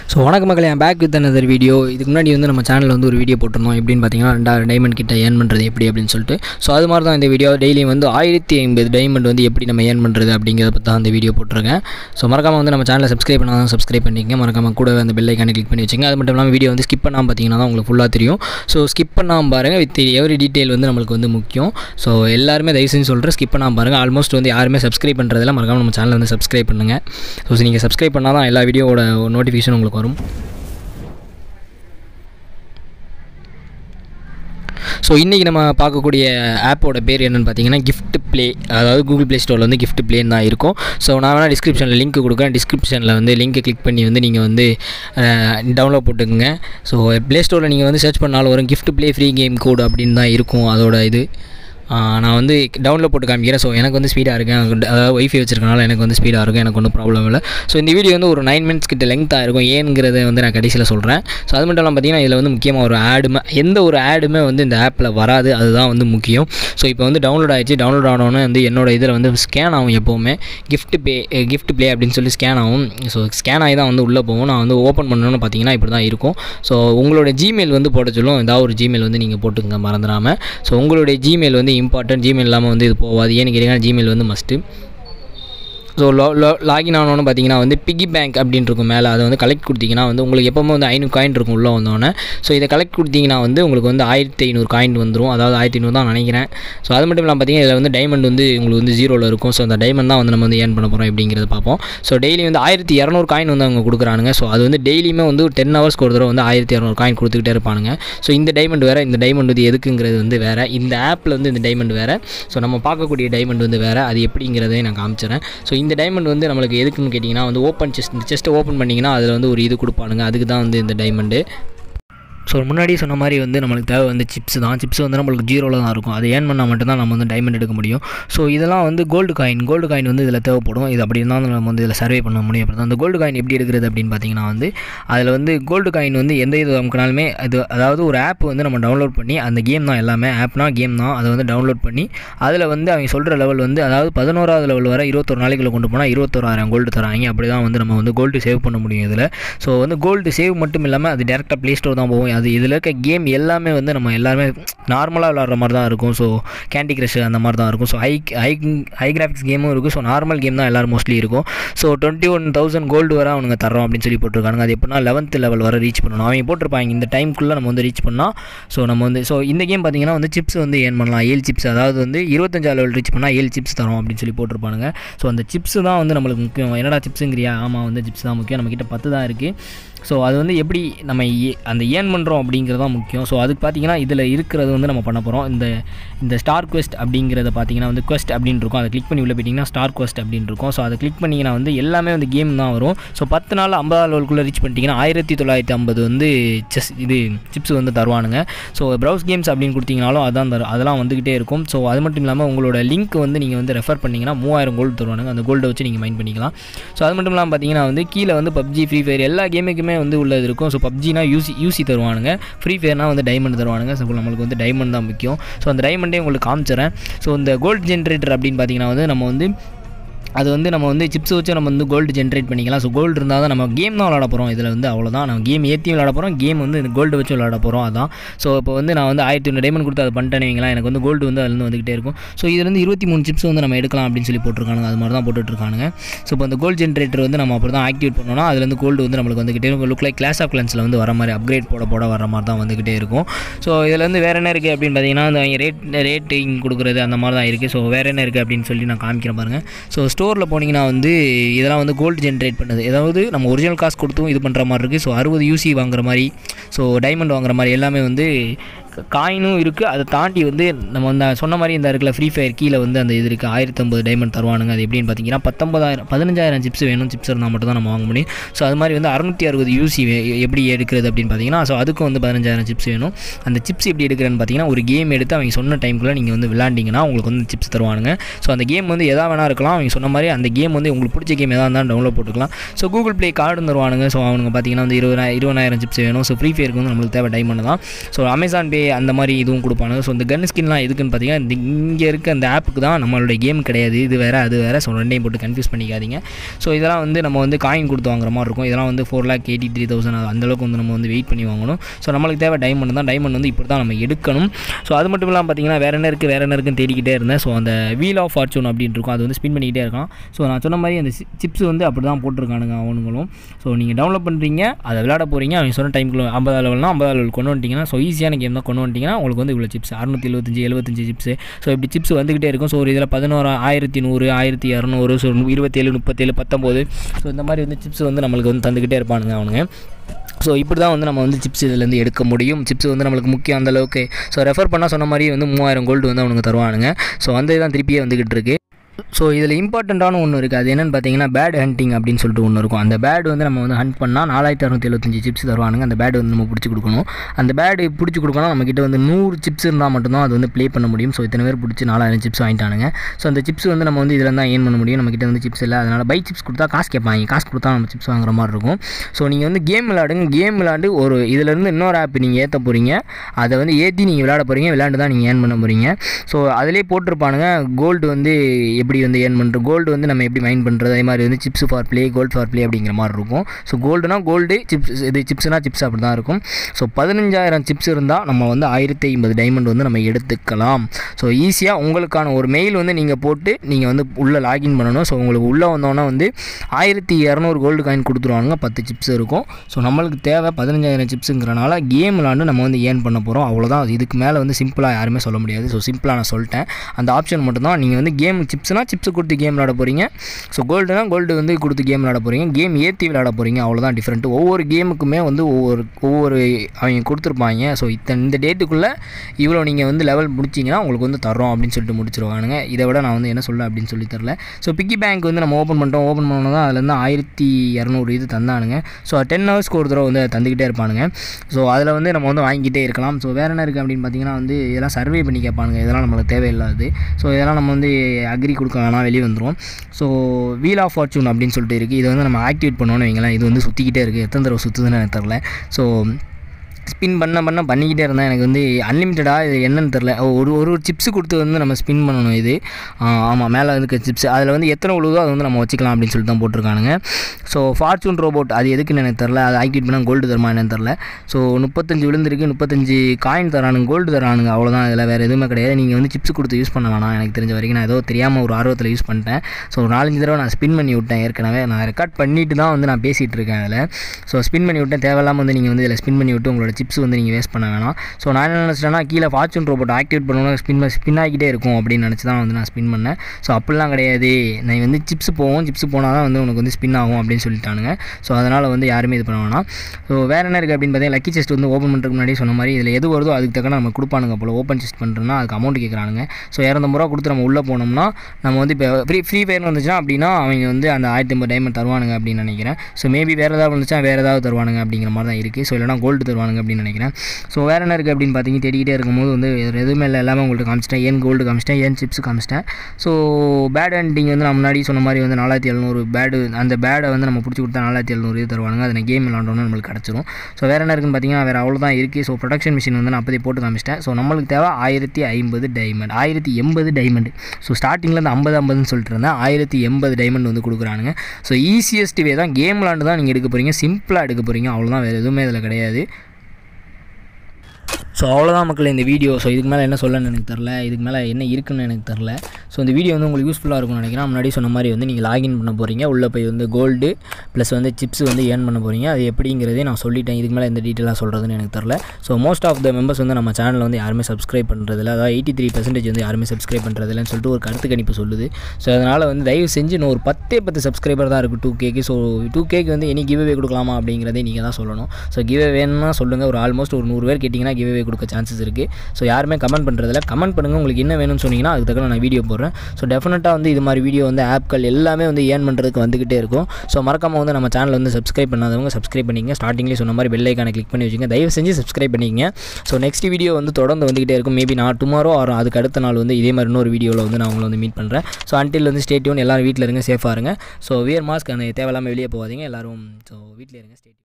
So வணக்கம் மக்களே, I'm back with another video. இதுக்கு முன்னாடி வந்து நம்ம சேனலில் வந்து ஒரு வீடியோ போட்டிருந்தோம். எப்படின்னு பார்த்தீங்கன்னா 2000 டைமண்ட் கிட்ட ஏர்ன் பண்ணுறது எப்படி அப்படின்னு சொல்லிட்டு. ஸோ அது மாதிரி தான் இந்த வீடியோ. டெய்லியும் வந்து 1050 டைமண்ட் வந்து எப்படி நம்ம ஏர்ன் பண்ணுறது அப்படிங்கிறத பற்றி தான் இந்த வீடியோ போட்டிருக்கேன். ஸோ மறக்காமல் வந்து நம்ம சேனலை சப்ஸ்கிரைப் பண்ணால் சப்ஸ்கிரைப் பண்ணிக்கங்க. மறக்காமல் கூட அந்த பெல் ஐக்கானை கிளிக் பண்ணி வச்சுங்க. அது மட்டும் இல்லாமல் வீடியோ வந்து ஸ்கிப் பண்ணாமல் பார்த்தீங்கன்னா தான் உங்களுக்கு ஃபுல்லாக தெரியும். ஸோ ஸ்கிப் பண்ணாமல் பாருங்கள். வித் எவ்ரி டீட்டெயில் வந்து நம்மளுக்கு வந்து முக்கியம். ஸோ எல்லாருமே தயவு செஞ்சு சொல்கிறேன், ஸ்கிப் பண்ணாமல் பாருங்கள். ஆல்மோஸ்ட் வந்து யாருமே சப்ஸ்கிரைப் பண்ணுறதில்ல. மறக்காமல் நம்ம சேனலை வந்து சப்ஸ்கிரைப் பண்ணுங்கள். ஸோ நீங்கள் சப்ஸ்கிரைப் பண்ணால் தான் எல்லா வீடியோவோட நோட்டிஃபிகேஷன் உங்களுக்கு வரும். ஸோ இன்றைக்கி நம்ம பார்க்கக்கூடிய ஆப்போட பேர் என்னென்னு பார்த்தீங்கன்னா கிஃப்ட் ப்ளே. அதாவது கூகுள் ப்ளே ஸ்டோரில் வந்து கிஃப்ட் ப்ளேன்னு தான் இருக்கும். ஸோ நான் வேணால் டிஸ்கிரிப்ஷனில் லிங்க் கொடுக்குறேன். டிஸ்கிரிப்ஷனில் வந்து லிங்க்கை கிளிக் பண்ணி வந்து நீங்கள் வந்து டவுன்லோட் போட்டுக்குங்க. ஸோ ப்ளே ஸ்டோரில் நீங்கள் வந்து சர்ச் பண்ணாலும் ஒரு Gift Play free game code அப்படின்னு தான் இருக்கும் அதோட இது. நான் வந்து டவுன்லோட் போட்டு காமிக்கிறேன். ஸோ எனக்கு வந்து ஸ்பீடாக இருக்கேன். அதாவது ஒய்ஃபை வச்சிருக்கனால எனக்கு வந்து ஸ்பீடாக இருக்கும். எனக்கு ஒன்றும் ப்ராப்ளம் இல்லை. ஸோ இந்த வீடியோ வந்து ஒரு 9 மினிட்ஸ் கிட்ட லெங்க்த்தாக இருக்கும். ஏங்கிறத வந்து நான் கடைசியில் சொல்கிறேன். ஸோ அது மட்டும் இல்லாமல் பார்த்தீங்கன்னா இதில் வந்து முக்கியமாக ஒரு எந்த ஒரு ஆடுமே வந்து இந்த ஆப்பில் வராது. அதுதான் வந்து முக்கியம். ஸோ இப்போ வந்து டவுன்லோட் ஆகிடுச்சு. டவுன்லோட் ஆனோன்னு வந்து என்னோட இதில் வந்து ஸ்கேன் ஆகும். எப்போவுமே கிஃப்ட் ப்ளே அப்படின்னு சொல்லி ஸ்கேன் ஆகும். ஸோ ஸ்கேன் ஆகி தான் வந்து உள்ளே போகும். நான் வந்து ஓப்பன் பண்ணணும்னு பார்த்தீங்கன்னா இப்படி தான் இருக்கும். ஸோ உங்களோட ஜிமெயில் வந்து போட சொல்லும். ஏதாவது ஒரு ஜிமெயில் வந்து நீங்கள் போட்டுங்க மறந்துடாமல். ஸோ உங்களுடைய ஜிமெயில் வந்து இம்பார்ட்டன்ட். ஜிமெயில் இல்லாமல் வந்து இது போகாது. ஏன்னு கேட்டிங்கன்னா ஜிமெயில் வந்து மஸ்ட்டு. ஸோ லாகின் ஆனோன்னு பார்த்தீங்கன்னா வந்து பிகி பேங்க் அப்படின்னு இருக்கும் மேலே. அதை வந்து கலெக்ட் கொடுத்தீங்கன்னா வந்து உங்களுக்கு எப்போவுமே வந்து 500 காயின் இருக்கும் உள்ளே வந்தோடனே. ஸோ இதை கலெக்ட் கொடுத்தீங்கன்னா வந்து உங்களுக்கு வந்து 1500 காயின் வந்துடும். அதாவது 1500 தான் நினைக்கிறேன். ஸோ அது மட்டும் இல்லாமல் பார்த்தீங்கன்னா இதில் வந்து டைமண்ட் வந்து உங்களுக்கு வந்து 0ல் இருக்கும். ஸோ அந்த டைமண்ட் தான் வந்து நம்ம வந்து ஏர்ன் பண்ண போகிறோம் அப்படிங்கிறத பார்ப்போம். ஸோ டெய்லி வந்து 1200 காயின் வந்து அவங்க கொடுக்குறானுங்க. ஸோ அது வந்து டெய்லியுமே வந்து 10 ஹவர்ஸ்க்கு ஒரு தடவை வந்து 1200 காயின் கொடுத்துக்கிட்டே இருப்பானுங்க. ஸோ இந்த டைமண்ட் வேறு, இந்த டைமண்ட் வந்து எதுக்குங்கிறது வந்து வேறு. இந்த ஆப்பில் வந்து இந்த டைமண்ட் வேறு. ஸோ நம்ம பார்க்கக்கூடிய டைமண்ட் வந்து வேறு. அது எப்படிங்கிறதையும் நான் காமிச்சிடறேன். ஸோ இந்த டைமண்ட் வந்து நம்மளுக்கு எதுக்குன்னு கேட்டிங்கன்னா வந்து ஓப்பன் செஸ்ட். இந்த செஸ்ட்டை ஓப்பன் பண்ணிங்கன்னா அதில் வந்து ஒரு இது கொடுப்பானுங்க. அதுக்கு தான் வந்து இந்த டைமண்டு. ஸோ முன்னாடி சொன்ன மாதிரி வந்து நம்மளுக்கு தேவை வந்து சிப்ஸ் தான். சிப்ஸ் வந்து நம்மளுக்கு 0ல் தான் இருக்கும். அது ஏர்ன் பண்ணால் மட்டும்தான் நம்ம வந்து டைமண்ட் எடுக்க முடியும். ஸோ இதெல்லாம் வந்து கோல்டு காயின் வந்து இதில் தேவைப்படும். இது அப்படி இருந்தாலும் நம்ம வந்து இதில் சர்வே பண்ண முடியும். அப்படி தான் அந்த கோல்டு காயின் எப்படி எடுக்கிறது அப்படின்னு பார்த்தீங்கன்னா வந்து அதில் வந்து கோல்டு காயின் வந்து எந்த இது நமக்குனாலுமே அது, அதாவது ஒரு ஆப் வந்து நம்ம டவுன்லோட் பண்ணி, அந்த கேம் தான் எல்லாமே ஆப்னா கேம் தான், அதை வந்து டவுன்லோட் பண்ணி அதில் வந்து அவங்க சொல்கிற லெவல் வந்து, அதாவது 11வது லெவல் வரை 21 நாளைக்குள்ள கொண்டு போனால் 21,000 கோல்டு தராங்க. அப்படி தான் வந்து நம்ம வந்து கோல்டு சேவ் பண்ண முடியும் இதில். ஸோ வந்து கோல்டு சேவ் மட்டும் இல்லாமல் அது டேரெக்டாக ப்ளே ஸ்டோர் தான் போகும். அது இதில் இருக்க கேம் எல்லாமே வந்து நம்ம எல்லாருமே நார்மலாக விளாட்ற மாதிரி தான் இருக்கும். ஸோ கேண்டி கிரஷ் அந்த மாதிரி தான் இருக்கும். ஸோ ஹை கிராஃபிக்ஸ் கேமும் இருக்குது. ஸோ நார்மல் கேம் தான் எல்லோரும் மோஸ்ட்லி இருக்கும். ஸோ 21,000 கோல்டு வரை அவனுங்க தரோம் அப்படின்னு சொல்லி போட்டிருக்காங்க. அது எப்படின்னா 11th லெவல் வரை ரீச் பண்ணணும். அவங்க போட்டிருப்பாங்க இந்த டைமுக்குள்ளே நம்ம வந்து ரீச் பண்ணால். ஸோ நம்ம வந்து இந்த கேம் பார்த்தீங்கன்னா வந்து சிப்ஸ் வந்து ஏர்ன் பண்ணலாம். 7 சிப்ஸ், அதாவது வந்து 25 லெவல் ரீச் பண்ணால் 7 சிப்ஸ் தரோம் அப்படின்னு சொல்லி போட்டிருப்பானுங்க. ஸோ அந்த சிப்ஸ் தான் வந்து நம்மளுக்கு முக்கியம். என்னடா சிப்ஸுங்கிறியா? ஆமாம், வந்து சிப்ஸ் தான் முக்கியம். நம்மக்கிட்ட 10 தான் இருக்குது. ஸோ அது வந்து எப்படி நம்ம அந்த ஏர்ன் பண்ணுறோம் அப்படிங்கிறது தான் முக்கியம். ஸோ அதுக்கு பார்த்தீங்கன்னா இதில் இருக்கிறது வந்து நம்ம பண்ண போகிறோம். இந்த ஸ்டார் குவெஸ்ட் அப்படிங்கிறத பார்த்தீங்கன்னா வந்து குவெஸ்ட் அப்படின்னு இருக்கும். அதை கிளிக் பண்ணி உள்ள போயிட்டிங்கன்னா ஸ்டார் குவெஸ்ட் அப்படின்னு இருக்கும். ஸோ அதை கிளிக் பண்ணிங்கன்னா வந்து எல்லாமே வந்து கேம் தான் வரும். ஸோ 10 நாள் 50 லெவலுக்குள்ளே ரீச் பண்ணிட்டீங்கன்னா 1950 வந்து சிப்ஸ் வந்து தருவானுங்க. ஸோ ப்ரௌஸ் கேம்ஸ் அப்படின்னு கொடுத்தீங்கனாலும் அதெல்லாம் வந்துக்கிட்டே இருக்கும். ஸோ அது மட்டும் இல்லாமல் உங்களோட லிங்க் வந்து நீங்கள் வந்து ரெஃபர் பண்ணிங்கன்னா 3000 கோல்டு தருவானுங்க. அந்த கோல்டை வச்சு நீங்கள் மைண்ட் பண்ணிக்கலாம். ஸோ அது மட்டும் இல்லாமல் பார்த்தீங்கன்னா வந்து கீழே வந்து பப்ஜி, ஃப்ரீ ஃபயர் எல்லா கேமுக்குமே வந்து உள்ளது இருக்கும். ஸோ பப்ஜினா யூசி தருவானுங்க. ஃப்ரீ ஃபயர்னா வந்து டைமண்ட் தருவானுங்க. ஸோ நம்மளுக்கு வந்து டைமண்ட் தான் முக்கியம். ஸோ அந்த டைமண்டே உங்களுக்கு காமிச்சிடறேன். ஸோ இந்த கோல்டு ஜென்ரேட்டர் அப்படின்னு பார்த்தீங்கன்னா வந்து நம்ம வந்து அது வந்து நம்ம வந்து சிப்ஸ் வச்சு நம்ம வந்து கோல்டு ஜென்ரேட் பண்ணிக்கலாம். ஸோ கோல்டு இருந்தால் தான் நம்ம கேம் தான் விளாட போகிறோம். இதில் வந்து அவ்வளோதான். நம்ம கேம் ஏற்றியும் விளாட போகிறோம். கேம் வந்து இந்த கோல்டு வச்சு விளாட போகிறோம். அதான். ஸோ இப்போ வந்து நான் வந்து 1100 டைமண்ட் கொடுத்து அதை பண்ணிட்டேன்னு வைங்களா, எனக்கு வந்து கோல்டு வந்து அதுலேருந்து வந்துகிட்டே இருக்கும். ஸோ இதுலேருந்து 23 சிப்ஸ் வந்து நம்ம எடுக்கலாம் அப்படின்னு சொல்லி போட்டிருக்கானுங்க. அது மாதிரி தான் போட்டுட்ருக்கானுங்க. ஸோ இப்போ அந்த கோல்டு ஜென்ரேட்டர் வந்து நம்ம அப்படி தான் ஆக்டிவேட் பண்ணோம்னா அதுலேருந்து கோல்டு வந்து நம்மளுக்கு வந்துகிட்டே இருக்கும். லுக் லைக் கிளாஸ் ஆஃப் கிளான்ஸில் வந்து வர மாதிரி அப்கிரேட் போட வர மாதிரி தான் வந்துகிட்டே இருக்கும். ஸோ இதில் வந்து வேறு என்ன இருக்குது அப்படின்னு பார்த்தீங்கன்னா அந்த ரேட்டிங் கொடுக்குறது அந்த மாதிரி தான் இருக்குது. ஸோ வேறு என்ன இருக்குது அப்படின்னு சொல்லி நான் காமிக்கிறேன் பாருங்கள். ஸோ ஸ்டோரில் போனீங்கன்னா வந்து இதெல்லாம் வந்து கோல்டு ஜென்ரேட் பண்ணுது. ஏதாவது நம்ம ஒரிஜினல் காசு கொடுத்தும் இது பண்ணுற மாதிரி இருக்குது. ஸோ 60 யூசி வாங்குற மாதிரி, ஸோ டைமண்ட் வாங்குற மாதிரி எல்லாமே வந்து காயினும் இருக்குது. அதை தாண்டி வந்து நம்ம வந்து சொன்ன மாதிரி இந்த இருக்கிற ஃப்ரீ ஃபயர் கீழே வந்து அந்த இது இருக்குது. 1050 டைமண்ட் தருவானுங்க. அது எப்படின்னு பார்த்தீங்கன்னா 15,000 சிப்ஸ் வேணும். சிப்ஸ் இருந்தால் மட்டும் தான் நம்ம வாங்க முடியும். ஸோ அது மாதிரி வந்து 660 யூசி எப்படி எடுக்கிறது அப்படின்னு பார்த்தீங்கன்னா, ஸோ அதுக்கும் வந்து 15,000 சிப்ஸ் வேணும். அந்த சிப்ஸ் எப்படி எடுக்கிறேன்னு பார்த்தீங்கன்னா ஒரு கேம் எடுத்து அவங்க சொன்ன டைமுக்குள்ளே நீங்கள் வந்து விளாண்டிங்கன்னா உங்களுக்கு வந்து சிப்ஸ் தருவானுங்க. ஸோ அந்த கேம் வந்து எதாக வேணா இருக்கலாம். அவங்க சொன்ன மாதிரி அந்த கேம் வந்து உங்களுக்கு பிடிச்ச கேம் எதாக இருந்தாலும் டவுன்லோட் போட்டுக்கலாம். ஸோ கூகுள் ப்ளே கார்டு தருவானுங்க. ஸோ அவனுங்க பார்த்தீங்கன்னா வந்து 20,000 சிப்ஸ் வேணும். ஸோ ஃப்ரீ ஃபயருக்கு வந்து நம்மளுக்கு தேவை டைமண்ட் தான். ஸோ அமேசான் பே அந்த மாதிரி இதுவும் கொடுப்பானுங்க. ஸோ இந்த கன் ஸ்கின்லாம் எதுக்குன்னு பார்த்தீங்கன்னா இங்கே இருக்க அந்த ஆப்புக்கு தான், நம்மளுடைய கேம் கிடையாது, இது வேறு அது வேறு. ஸோ ரெண்டையும் போட்டு கன்ஃபியூஸ் பண்ணிக்காதீங்க. ஸோ இதெல்லாம் வந்து நம்ம வந்து காயின் கொடுத்து வாங்குற மாதிரி இருக்கும். இதெல்லாம் வந்து 4,83,000 அந்தளவுக்கு வந்து நம்ம வந்து வெயிட் பண்ணி வாங்கணும். ஸோ நம்மளுக்கு தேவை டைமண்ட் தான். டைமண்ட் வந்து இப்படி தான் நம்ம எடுக்கணும். ஸோ அது மட்டும் இல்லாமல் பார்த்தீங்கன்னா வேறு என்ன இருக்குன்னு தேடிக்கிட்டே இருந்தேன். ஸோ அந்த வீல் ஆஃப் ஃபார்ச்சூன் அப்படின்னு இருக்கும், அது வந்து ஸ்பின் பண்ணிக்கிட்டே இருக்கான். ஸோ நான் சொன்ன மாதிரி அந்த சிப்ஸ் வந்து அப்படி தான் போட்டிருக்கானுங்க அவனுங்களும். ஸோ நீங்கள் டவுன்லோட் பண்ணுறீங்க, அதை விளையாட போகிறீங்க, அவங்க சொன்ன டைமுக்குள்ள 50 லெவல்னா 50 லெவல் கொண்டு வந்துட்டிங்கன்னா, ஸோ ஈஸியான கேம் தான் கொண்டு வந்துட்டிங்கன்னா உங்களுக்கு வந்து இவ்வளோ சிப்ஸ் 675 சிப்ஸு. ஸோ இப்படி சிப்ஸ் வந்துக்கிட்டே இருக்கும். ஸோ ஒரு இதில் 11, 1100, 1200, ஸோ 27, 37, 19, ஸோ இந்த மாதிரி வந்து சிப்ஸ் வந்து நம்மளுக்கு வந்து தந்துக்கிட்டே இருப்பானுங்க அவனுங்க. ஸோ இப்படி தான் வந்து நம்ம வந்து சிப்ஸ் இதிலேருந்து எடுக்க முடியும். சிப்ஸ் வந்து நம்மளுக்கு முக்கியம் அந்தளவுக்கு. ஸோ ரெஃபர் பண்ணால் சொன்ன மாதிரி வந்து 3000 கோல்டு வந்து அவனுக்கு தருவானுங்க. ஸோ அந்த தான் திருப்பியே வந்துக்கிட்டு இருக்குது. ஸோ இதில் இம்பார்ட்டண்ட்டான ஒன்று இருக்குது, அது என்னென்னு பார்த்தீங்கன்னா பேட் ஹண்டிங் அப்படின்னு சொல்லிட்டு ஒன்று இருக்கும். அந்த பேட் வந்து நம்ம வந்து ஹண்ட் பண்ணால் 4675 சிப்ஸ் தருவானுங்க. அந்த பேட் வந்து நம்ம பிடிச்சி கொடுக்கணும். அந்த பேடு பிடிச்சி கொடுக்கணும், நம்மக்கிட்ட வந்து 100 சிப்ஸ் இருந்தால் மட்டும்தான் அது வந்து ப்ளே பண்ண முடியும். ஸோ இத்தனை பேர் பிடிச்சி 4000 சிப்ஸ் வாங்கிட்டானுங்க. ஸோ அந்த சிப்ஸ் வந்து நம்ம வந்து இதில் தான் ஏர்ன் பண்ண முடியும். நம்மக்கிட்ட வந்து சிப்ஸ் இல்லை, அதனால் பை சிப்ஸ் கொடுத்தா காசு கேட்பாங்க. காசு கொடுத்தா நம்ம சிப்ஸ் வாங்குற மாதிரி இருக்கும். ஸோ நீங்கள் வந்து கேம் விளையாடுங்க. கேம் விளையாண்டு ஒரு இதிலேருந்து இன்னொரு ஆப் நீங்கள் ஏற்ற போகிறீங்க, அதை வந்து ஏற்றி நீங்கள் விளையாட போகிறீங்க. விளையாண்டு தான் நீங்கள் ஏர்ன் பண்ண போகிறீங்க. ஸோ அதிலே போட்டிருப்பானுங்க கோல்டு வந்து எப்படி வந்து ஏர்ன் பண்ணுறது, கோல்டு வந்து நம்ம எப்படி மைண்ட் பண்ணுறது, அதே மாதிரி வந்து chips for play, gold for play அப்படிங்கிற மாதிரி இருக்கும். ஸோ கோல்டுனா கோல்டு, சிப்ஸ் இது சிப்ஸ்னா சிப்ஸ் அப்படி தான் இருக்கும். ஸோ 15000 சிப்ஸ் இருந்தால் நம்ம வந்து 1050 டைமண்ட் வந்து நம்ம எடுத்துக்கலாம். ஸோ ஈஸியாக உங்களுக்கான ஒரு மெயில் வந்து நீங்கள் போட்டு நீங்கள் வந்து உள்ளே லாகின் பண்ணணும். ஸோ உங்களுக்கு உள்ளே வந்தோன்னா வந்து 1200 கோல்டு காயின் கொடுத்துருவாங்க, 10 சிப்ஸ் இருக்கும். ஸோ நம்மளுக்கு தேவை 15000 சிப்ஸுங்கிறனால கேம் விளாண்டு நம்ம வந்து ஏர்ன் பண்ண போகிறோம். அவ்வளோதான். இதுக்கு மேலே வந்து சிம்பிளாக யாருமே சொல்ல முடியாது. ஸோ சிம்பிளாக நான் சொல்லிட்டேன். அந்த ஆப்ஷன் மட்டும்தான். நீங்கள் வந்து கேம் சிப்ஸ்னால் சிப்ஸ் கொடுத்து கேம் விளையாட போகிறீங்க. ஸோ கோல்டுனா கோல்டு வந்து கொடுத்து கேம் விளையாட போகிறீங்க. கேம் ஏற்றி விளையாட போகிறீங்க. அவ்வளோதான் டிஃப்ரெண்ட்டு. ஒவ்வொரு கேமுக்குமே வந்து ஒவ்வொரு அவங்க கொடுத்துருப்பாங்க. ஸோ இந்த டேட்டுக்குள்ளே இவ்வளோ நீங்கள் வந்து லெவல் முடிச்சிங்கன்னா உங்களுக்கு வந்து தரோம் அப்படின்னு சொல்லிட்டு முடிச்சிருவானுங்க. இதை விட நான் வந்து என்ன சொல்ல அப்படின்னு சொல்லி தரல. ஸோ பிக்கி பேங்க் வந்து நம்ம ஓப்பன் பண்ணோன்னா தான் அதுலேருந்து 1200 இது தந்தானுங்க. ஸோ 10 ஹவர்ஸ்க்கு ஒரு தடவை வந்து தந்துக்கிட்டே இருப்பானுங்க. ஸோ அதில் வந்து நம்ம வந்து வாங்கிக்கிட்டே இருக்கலாம். ஸோ வேறு என்ன இருக்குது அப்படின்னு பார்த்தீங்கன்னா வந்து இதெல்லாம் சர்வே பண்ணி கேட்பானுங்க. இதெல்லாம் நம்மளுக்கு தேவையில்லாது. ஸோ இதெல்லாம் நம்ம வந்து அக்ரி கொடுக்க வேணாம், வெளியே வந்துடும். ஸோ வீல் ஆஃப் ஃபார்ச்சூன் அப்படின்னு சொல்லிட்டு இருக்குது. இதை வந்து நம்ம ஆக்டிவேட் பண்ணோன்னு வைங்களேன். இது வந்து சுற்றிக்கிட்டே இருக்குது. எத்தனை தடவை சுற்றுதுன்னு எனக்கு தெரில. ஸோ ஸ்பின் பண்ணிக்கிட்டே இருந்தேன். எனக்கு வந்து அன்லிமிட்டடாக இது என்னன்னு தெரில. ஒரு சிப்ஸு கொடுத்து வந்து நம்ம ஸ்பின் பண்ணணும். இது ஆமாம், மேலே இருக்க சிப்ஸ் அதில் வந்து எத்தனை உழுதோ அதை வந்து நம்ம வச்சுக்கலாம் அப்படின்னு சொல்லிட்டு தான் போட்டிருக்கானுங்க. ஸோ ஃபார்ச்சூன் ரோபோட் அது எதுக்குன்னு எனக்கு தெரில. அதை ஆக்டிவேட் பண்ணால் கோல்டு தருமா என்னன்னு தெரில. ஸோ 35 விழுந்திருக்கு, 35 காயின் தரானுங்க, கோல்டு தரானுங்க. அவ்வளோதான். இதில் வேறு எதுவுமே கிடையாது. நீங்கள் வந்து சிப்ஸ் கொடுத்து யூஸ் பண்ண வேணாம். எனக்கு தெரிஞ்ச வரைக்கும் நான் ஏதோ தெரியாமல் ஒரு ஆர்வத்தில் யூஸ் பண்ணிட்டேன். ஸோ 4-5 தடவை நான் ஸ்பின் பண்ணி விட்டேன். ஏற்கனவே நான் ரெக்கார்ட் பண்ணிட்டு தான் வந்து நான் பேசிகிட்டு இருக்கேன் அதில். ஸோ ஸ்பின் பண்ணி விட்டேன். தேவையில்லாமல் வந்து நீங்கள் வந்து இதில் ஸ்பின் பண்ணி விட்டு உங்களோட சிப்ஸ் வந்து நீங்கள் வேஸ்ட் பண்ண வேணாம். ஸோ நான் என்ன நினச்சிட்டேன்னா கீழே ஃபார்ச்சூன் ரோபோட் ஆக்டிவேட் பண்ணணும், ஸ்பின் ஆகிக்கிட்டே இருக்கும் அப்படின்னு நினச்சி தான் வந்து நான் ஸ்பின் பண்ணேன். ஸோ அப்படிலாம் கிடையாது. நான் வந்து சிப்ஸ் போனால் தான் வந்து உனக்கு வந்து ஸ்பின் ஆகும் அப்படின்னு சொல்லிட்டானுங்க. ஸோ அதனால் வந்து யாருமே இது பண்ண வேணாம். ஸோ வேறு என்ன இருக்குது அப்படின்னு பார்த்தீங்கன்னா லக்கி செஸ்ட் வந்து ஓப்பன் பண்ணுறதுக்கு முன்னாடி சொன்ன மாதிரி இதில் எது வருதோ அதுக்கு தக்க நம்ம கொடுப்பானுங்க போல். ஓப்பன் செஸ்ட் பண்ணுறோன்னா அதுக்கு அமௌண்ட் கேட்குறானுங்க. ஸோ 250 ரூபா கொடுத்து நம்ம உள்ளே போனோம்னா நம்ம வந்து இப்போ ஃப்ரீ ஃபயர் வந்துச்சுன்னா அப்படின்னா அவங்க வந்து அந்த 1050 டைமண்ட் தருவானுங்க அப்படின்னு நினைக்கிறேன். ஸோ மேபி வேறு ஏதாவது வந்துச்சா வேறு ஏதாவது தருவானுங்க அப்படிங்கிற மாதிரி தான் இருக்குது. ஸோ இல்லைனா கோல்டு தருவானுங்க அப்படின்னு நினைக்கிறேன். ஸோ வேறு என்ன இருக்குது அப்படின்னு பார்த்தீங்கன்னா தேடிக்கிட்டே இருக்கும்போது வந்து எதுவுமே இல்லை, எல்லாமே உங்கள்கிட்ட காமிச்சிட்டேன். ஏன் கோல்டு காமிச்சிட்டேன், ஏன் சிப்ஸ் காமிச்சிட்டேன். ஸோ பேட் ஹண்டிங் வந்து நான் முன்னாடி சொன்ன மாதிரி வந்து 4700 பேடு, அந்த பேடை வந்து நம்ம பிடிச்சி கொடுத்தா 4700 இது தருவானுங்க. அதை கேம் விளாண்டோன்னு நம்மளுக்கு கிடச்சிரும். ஸோ வேறு என்ன இருக்குன்னு பார்த்தீங்கன்னா வேறு அவ்வளோதான் இருக்குது. ஸோ ப்ரொடக்ஷன் மிஷின் வந்து நான் அப்போதே போட்டு காமிச்சிட்டேன். ஸோ நம்மளுக்கு தேவை 1050 டைமண்ட், 1080 டைமண்ட். ஸோ ஸ்டார்டிங்கில் இந்த 50-50ன்னு சொல்லிட்டு இருந்தேன். 1080 டைமண்ட் வந்து கொடுக்குறானுங்க. ஸோ ஈஸியஸ்ட் வே தான், கேம் விளாண்டு தான் நீங்கள் எடுக்க போகிறீங்க, சிம்பிளாக எடுக்க போகிறீங்க. அவ்வளோதான், வேறு எதுவுமே இதில் கிடையாது. ஸோ அவ்வளோதான் மக்கள் இந்த வீடியோ. ஸோ இதுக்கு மேலே என்ன சொல்லணும்னு எனக்கு தெரில, இதுக்கு மேலே என்ன இருக்குன்னு எனக்கு தெரில. ஸோ இந்த வீடியோ வந்து உங்களுக்கு யூஸ்ஃபுல்லாக இருக்கும்னு நினைக்கிறேன். முன்னாடி சொன்ன மாதிரி வந்து நீங்கள் லாகின் பண்ண போகிறீங்க, உள்ளே போய் வந்து கோல்டு ப்ளஸ் வந்து சிப்ஸ் வந்து ஏர்ன் பண்ண போகிறீங்க. அது எப்படிங்கிறதே நான் சொல்லிட்டேன். இதுக்கு மேலே எந்த டீட்டெயிலாக சொல்கிறதுன்னு எனக்கு தெரில. So most of the members வந்து நம்ம சேனலில் வந்து யாருமே சப்ஸ்கிரைப் பண்ணுறதில்ல, அதாவது 83% வந்து யாருமே சப்ஸ்கிரைப் பண்ணுறதில்லன்னு சொல்லிட்டு ஒரு கருத்து கணிப்பு சொல்லுது. ஸோ அதனால் வந்து தயவு செஞ்சு இன்னும் ஒரு 10 சப்ஸ்கிரைபர் தான் இருக்குது 2Kக்கு. ஸோ 2Kக்கு வந்து எனி கிவ்அவே கொடுக்கலாமா அப்படிங்கிறதே நீங்கள் தான் சொல்லணும். ஸோ கிவ்அவே வேணும்னா சொல்லுங்கள். ஒரு ஆல்மோஸ்ட் ஒரு 100 பேர் கேட்டிங்கன்னா கிவ்அவே கொடுக்க சான்சஸ் இருக்குது. ஸோ யாருமே கமெண்ட் பண்ணுறதில்ல. கமெண்ட் பண்ணுங்கள், உங்களுக்கு என்ன வேணும்னு சொன்னீங்கன்னா அதுக்கு தக்க நான் வீடியோ போடுறேன். ஸோ டெஃபினட்டாக வந்து இது மாதிரி வீடியோ வந்து ஆப்கள் எல்லாமே வந்து ஏர்ன் பண்ணுறதுக்கு வந்துக்கிட்டே இருக்கும். ஸோ மறக்காமல் வந்து நம்ம சேனல் வந்து சப்ஸ்கிரைப் பண்ணாதவங்க சப்ஸ்கிரைப் பண்ணிங்க. ஸ்டார்டிங்லேயே சொன்ன மாதிரி பெல் ஐக்கானை கிளிக் பண்ணி வச்சுங்க. தயவு செஞ்சு சப்ஸ்கிரைப் பண்ணிங்க. ஸோ நெக்ஸ்ட் வீடியோ வந்து தொடர்ந்து வந்துக்கிட்டே இருக்கும். மேபி நான் டுமாரோ ஆரும் அதுக்கு அடுத்த நாள் வந்து இதே மாதிரி இன்னொரு வீடியோவில் வந்து நான் உங்களை வந்து மீட் பண்ணுறேன். ஸோ அன்டில் வந்து ஸ்டே டியூன். எல்லாரும் வீட்டில் இருங்க, சேஃபாக இருங்க. ஸோ வியர் மாஸ்க் அந்த தேவையில்லாமல் வெளியே போகாதீங்க எல்லாரும். ஸோ வீட்டில் இருங்க, ஸ்டே டியூன்.